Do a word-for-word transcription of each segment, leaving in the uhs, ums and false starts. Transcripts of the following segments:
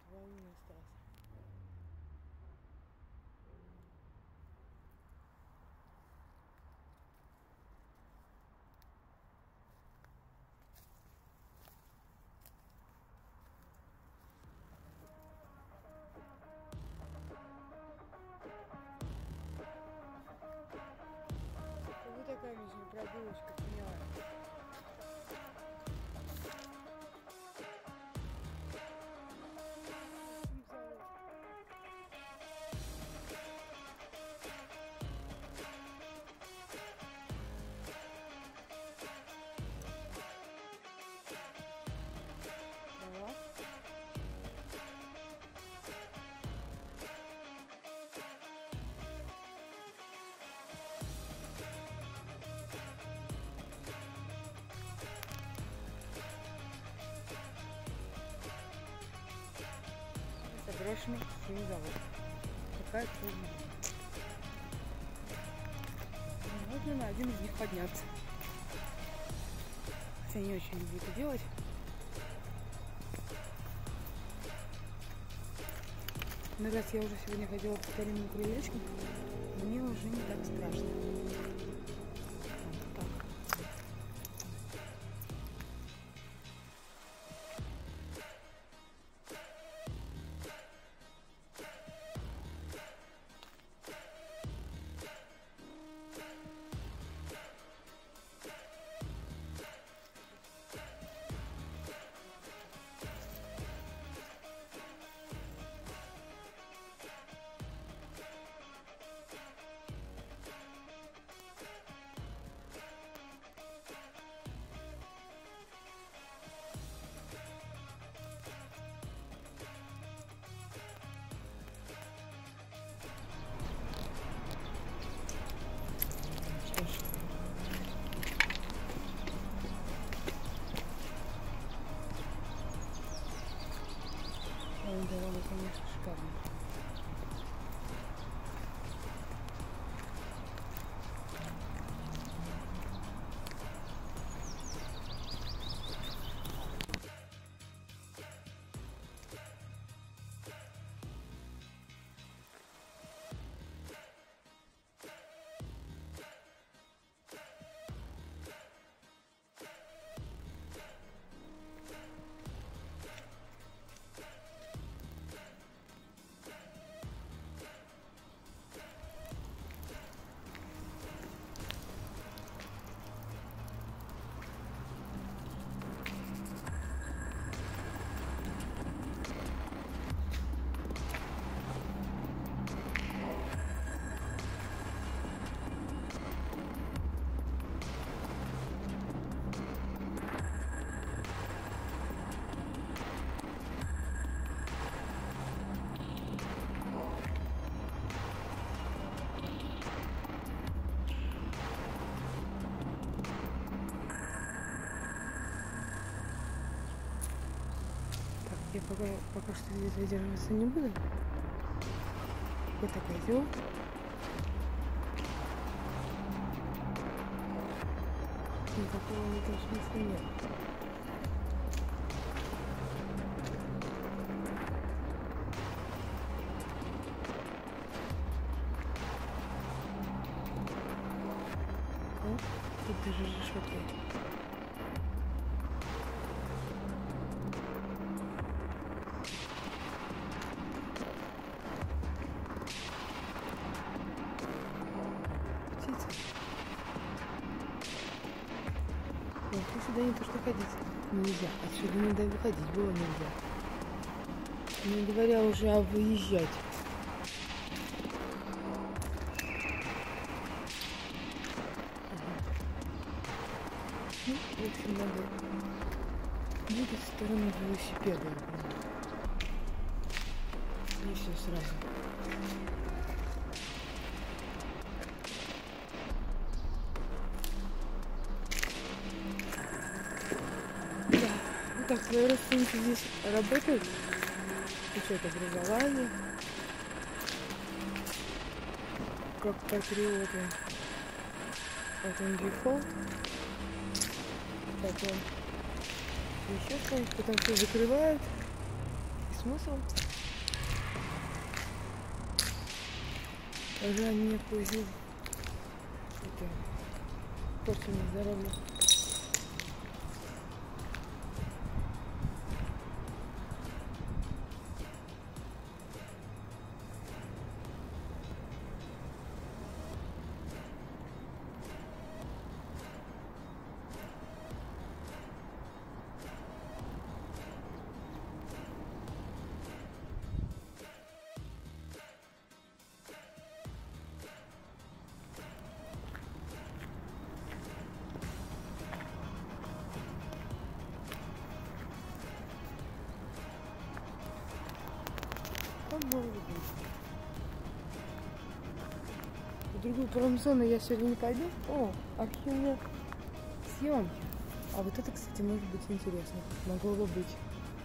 Валун остался. Вот такая вечная прогулочка, смелая. Заброшенный химзавод. Такая форма. Можно на один из них подняться. Хотя не очень люблю это делать. Но раз я уже сегодня ходила по старинным крылечкам, мне уже не так страшно. Вот так. Дорога, конечно, шикарная. Я пока, пока что здесь задерживаться не буду. Вот такая идем. Никакого этого смысла нет. О, тут даже решетки. Сюда не то что ходить нельзя, отсюда надо выходить было нельзя. Не говоря уже о выезжать. Ага. Ну, в общем, надо двигать в сторону велосипеда. И все сразу. Так, твои родственники здесь работают, включают образование, как патриоты. Потом дефолт, потом еще что-нибудь, потом все закрывают, смысл. Уже не пусть это порчено здоровье. В другую промзону я сегодня не пойду. О, архивные съемки. А вот это, кстати, может быть интересно. Могло бы быть.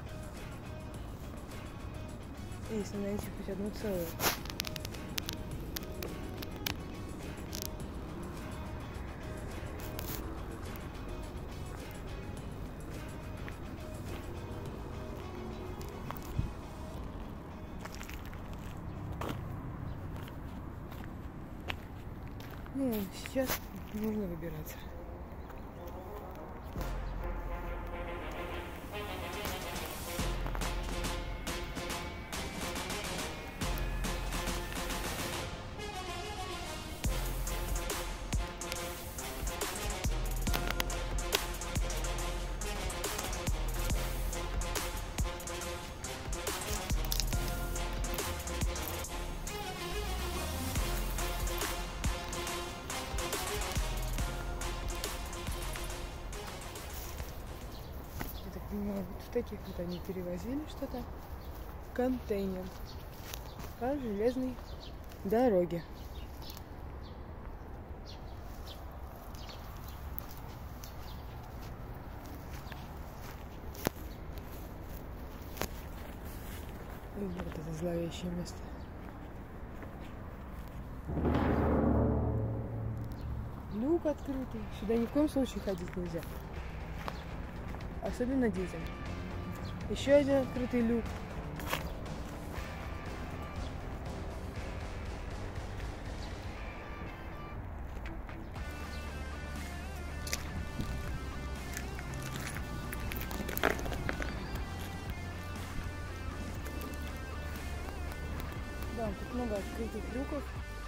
Если найти хоть одну целую. Ну, сейчас нужно выбираться. Вот в таких вот они перевозили что-то. Контейнер по железной дороге. И вот это зловещее место. Люк открытый. Сюда ни в коем случае ходить нельзя. Особенно детям. Еще один открытый люк. Да, тут много открытых люков.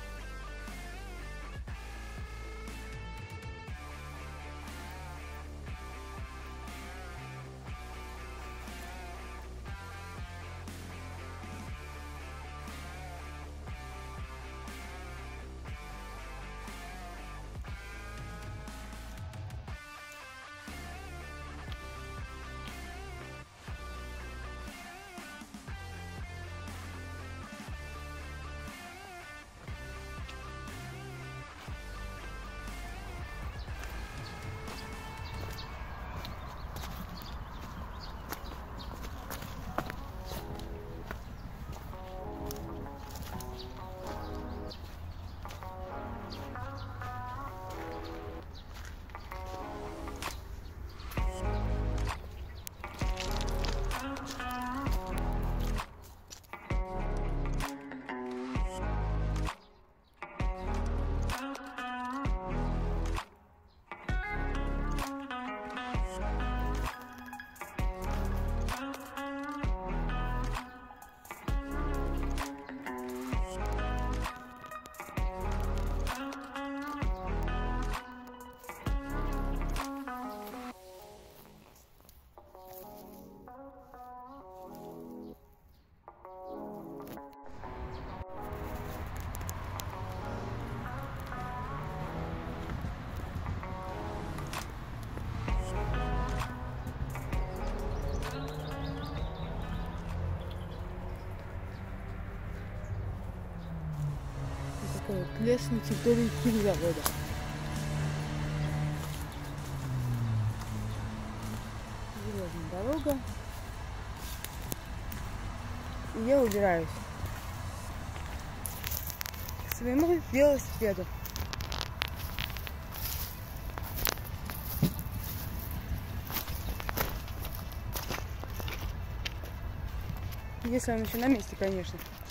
Вот лес на территории химзавода. Железная дорога. И я убираюсь к своему велосипеду. Если он еще на месте, конечно.